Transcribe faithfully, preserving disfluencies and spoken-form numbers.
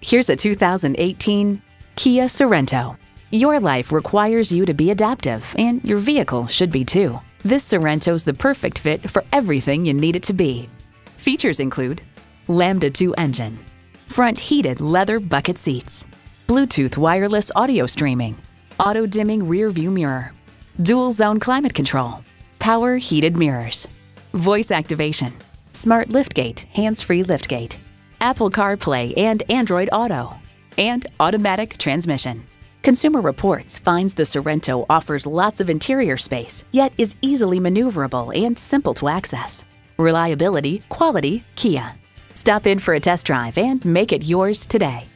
Here's a two thousand eighteen Kia Sorento. Your life requires you to be adaptive, and your vehicle should be too. This Sorento's the perfect fit for everything you need it to be. Features include Lambda two engine, front heated leather bucket seats, Bluetooth wireless audio streaming, auto-dimming rear view mirror, dual zone climate control, power heated mirrors, voice activation, smart liftgate, hands-free liftgate, Apple CarPlay and Android Auto, and automatic transmission. Consumer Reports finds the Sorento offers lots of interior space, yet is easily maneuverable and simple to access. Reliability, quality, Kia. Stop in for a test drive and make it yours today.